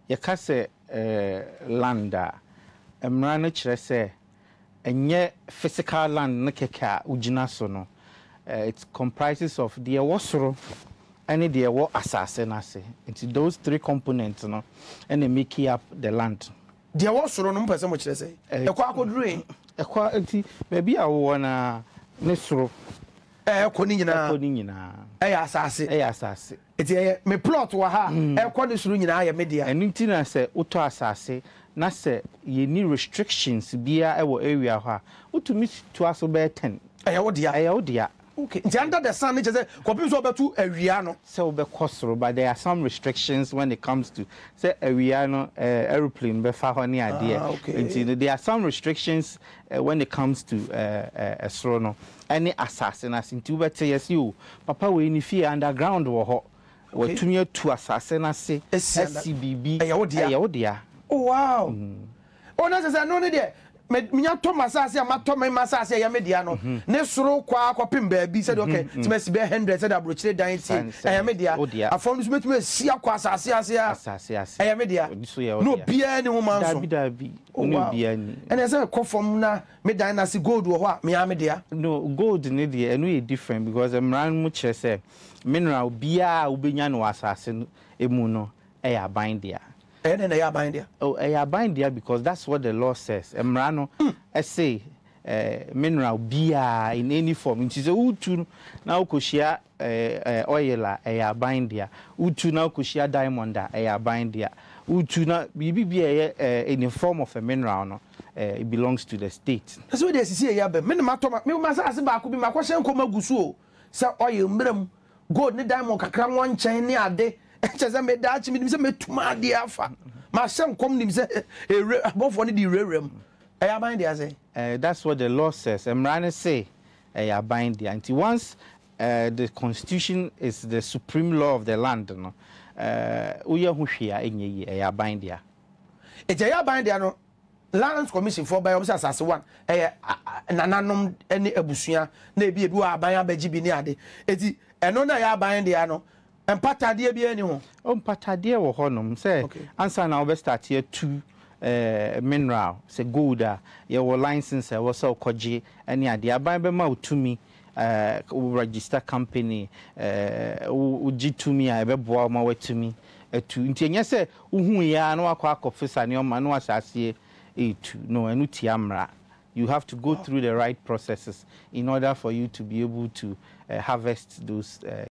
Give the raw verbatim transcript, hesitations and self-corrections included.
yɛka sɛ land a mmara no kyerɛ sɛ ɛnyɛ physical land no kɛkɛ a ugina so no it comprises of the ɛwɔ and the ɛwɔ asase no ase. Nti those three components no and they make up the land. The ɛwɔ soro no mpɛ sɛ mo kyerɛ sɛ ɛkɔ akɔduru ɛkɔ nti baabi a wɔwɔ na ne soro ɛkɔ ni nyinaa ɛkɔ ni nyinaa ɛyɛ asase ɛyɛ asase. Nti ɛyɛ me plot wɔ ha ɛkɔ ne soro nyinaa yɛ media. Ɛno nti na sɛ wotɔ asase na sɛ yɛni restrictions bia ɛwɔ area hɔ a wotumi to aso bɛyɛ ten. ɛyɛ wo dia ɛyɛ wo dia. Okay, nti under the sun, just say, "Kopim so betu awia no." So be costro, but there are some restrictions when it comes to say awia no aeroplane be fa ho ne ade. Nti there are some restrictions uh, when it comes to uh, uh, soro no. Any assassin as nti we say yes you, papa we ni fie underground wo ho. We tumi atu assassin ase S C B B. Eya wo dia. Eya wo dia. Oh wow. Oh na say no ne there. Me minya to masase a mato me masase ya media no ne soro kwa akopim baabi said okay ti mesi be one hundred said abrochire dan ti ya media afom so metumi si akwa asase ase a asase ase ya media no bia ni ho manso dabi dabi no bia ni ene say kofom na me dan na si gold wo ho a me ya media no gold ni de eno e different because emran mu kire say mineral bia ubenya no asase emu no e ya ban dia. And then they are buying there. Oh, they are buying there because that's what the law says. Emrano, I say, uh, mineral beer in any form. It is a utu now kushia oil, they are buying there. Utu now kushia diamond, they are buying there. Utu now bibi in the form of a mineral. No, it belongs to the state. That's what they say. Yeah, but many matter. Me must ask about could be my question. Come gusu. So oil, mineral, gold, ne diamond, kakra one chain ne ade. Eche me dachi me se metuma de afa ma sem kom nim se abofo ne di rerem e ya ban dia say that's what the law says. Emrane say e ya ban dia until once uh, the constitution is the supreme law of the land no uh uye hu hwea enye e ya ban dia e ya ban dia no Lands Commission for by obsa asase one eh nananom ene abusua na ebi ebi wa aban abaji bi ne ade eti eno na ya ban dia no empatade bi ani ho o empatade wo honom say answer na we start here two eh mineral say gold a ye wo license e wo say okoje ani ade aban be ma otumi eh register company eh u gitumi a be boa ma watumi etu nti enye say uhu ya na wakọ akofisa ne o ma na asase etu no enu tiamra. You have to go through the right processes in order for you to be able to uh, harvest those uh,